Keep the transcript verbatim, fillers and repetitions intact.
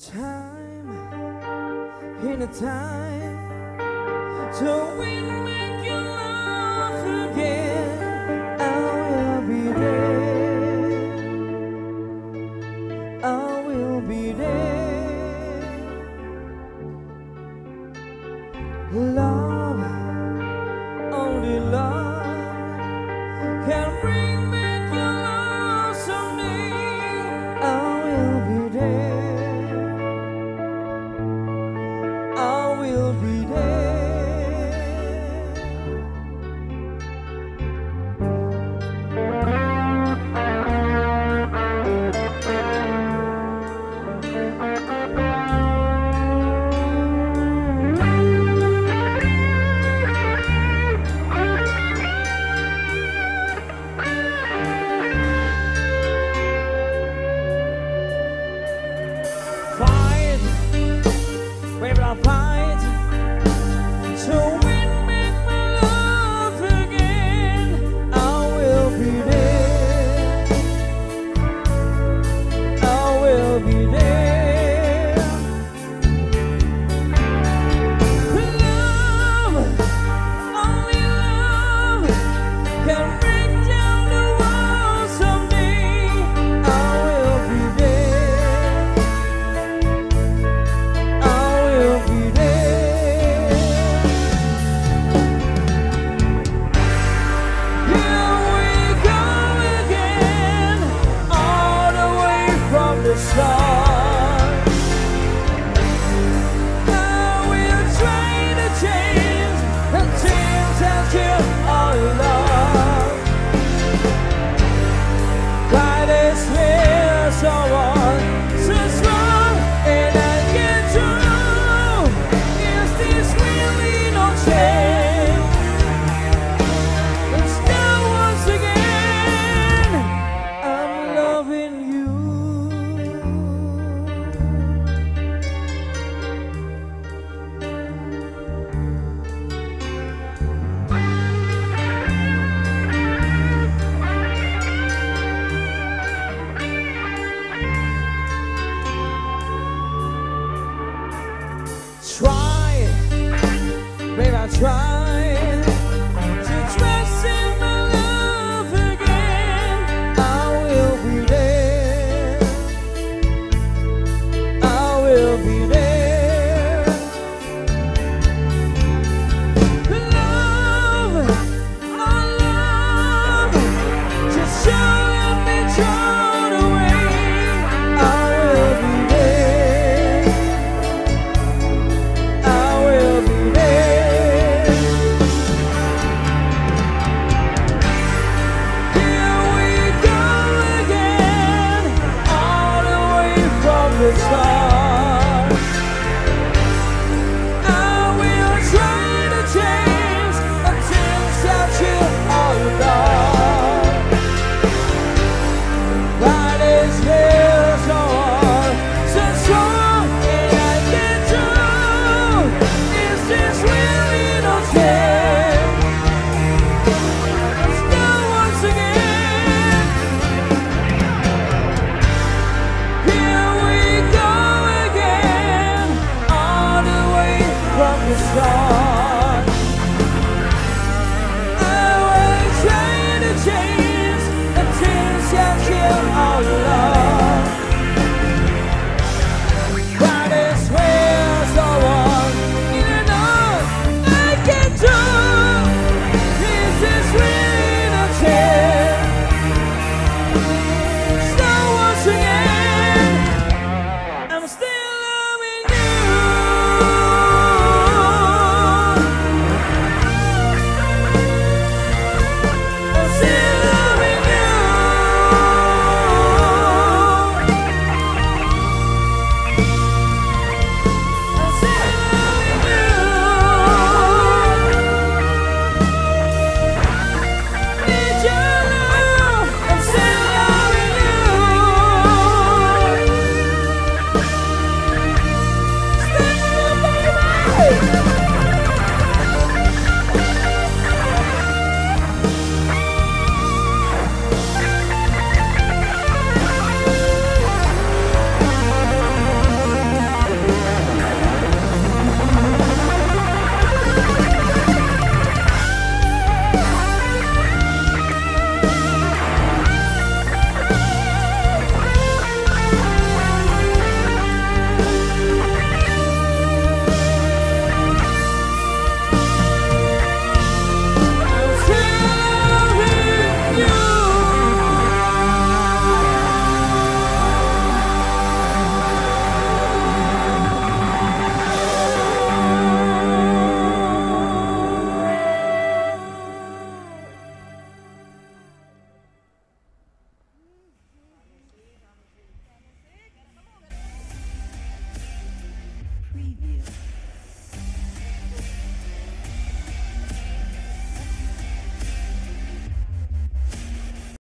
time, in a time, so we make you laugh again. I will be there. I will be there. Love, only love can bring back your love someday. I will be there. I will be there. Fight, we will fight to win back my love again. I will be there. I will be there. Love, only love can break down the walls someday. I will be there. I will be there. Here we go again, all the way from the start. Now we're trying to change the things that you all love. God is here, someone so strong, and I get to know, is this really no change? It's now once again, I'm loving you. Try, babe, I try to trust in my love again. I will be there. I will be there. Love, oh love, just show me thrown away. I will be there. I will be there. Here we go again, all the way from the start.